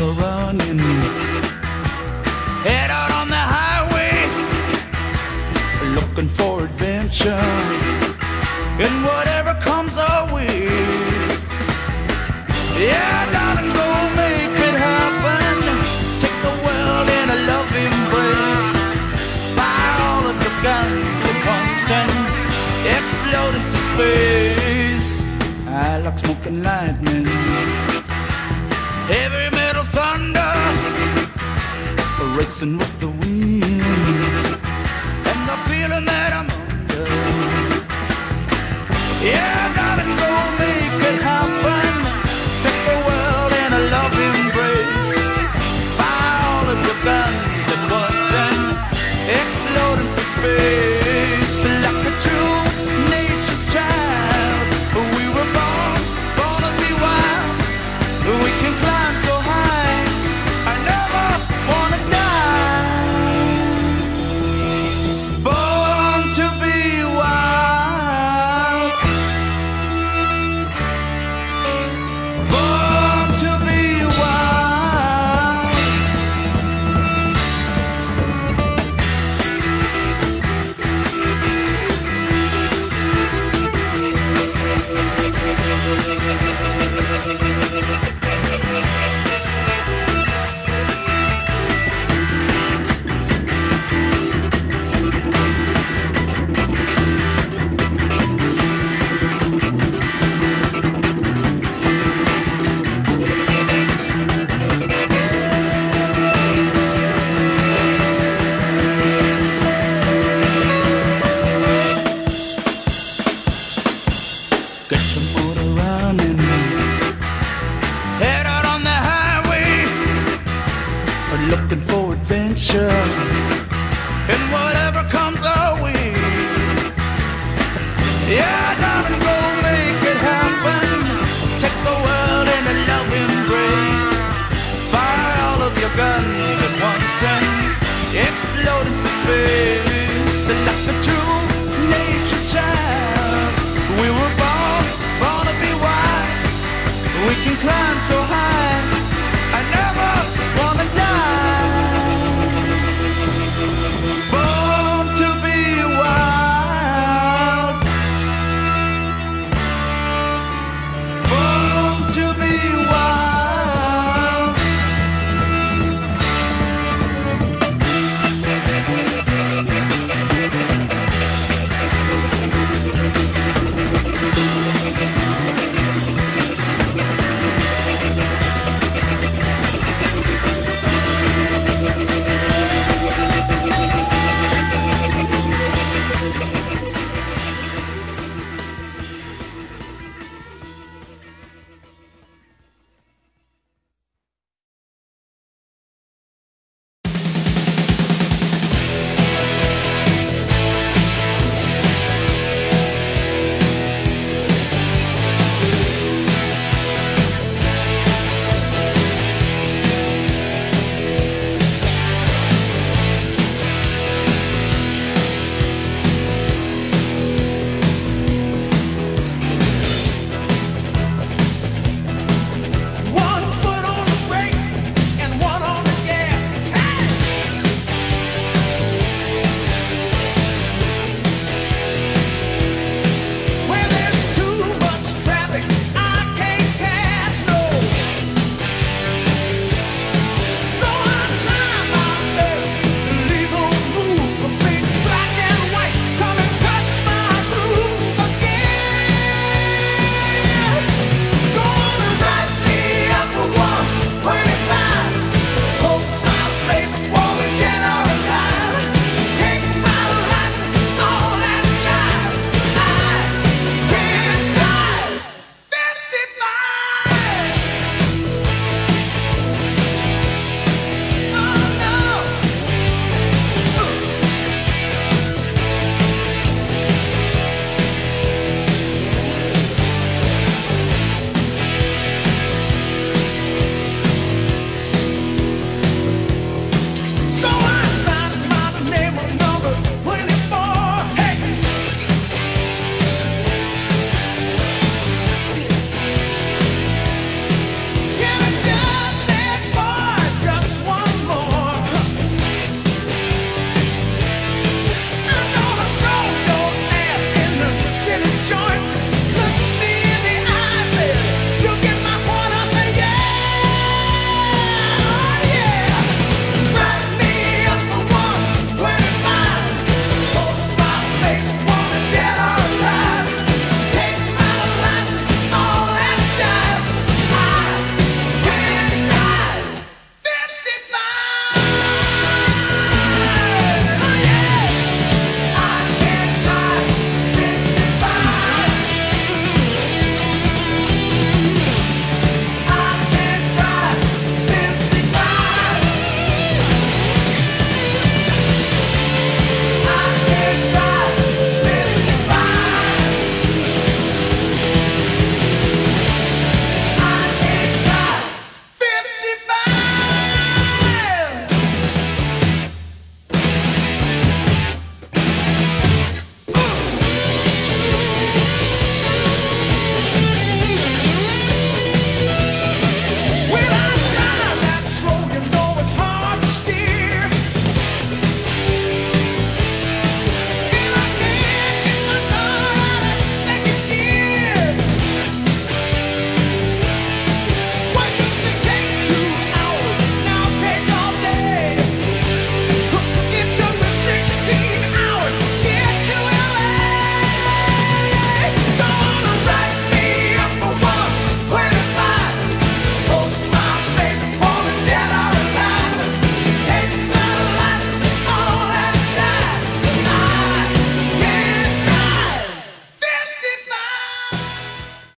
motor running, head out on the highway, looking for adventure in whatever comes our way. Yeah, darling, go make it happen. Take the world in a love embrace. Fire all of your guns at once and explode into space. I like smoking lightning, heavy metal thunder, racing with the wind, and the feeling that I'm under. Yeah, darling, go make it happen. Take the world in a love embrace. Fire all of your guns at once and explode into space. Like a true nature's child, we were born to be wild. We can climb so high, I never wanna die. Born to be wild, born to be wild. Get your motor running, head out on the highway, looking for adventure.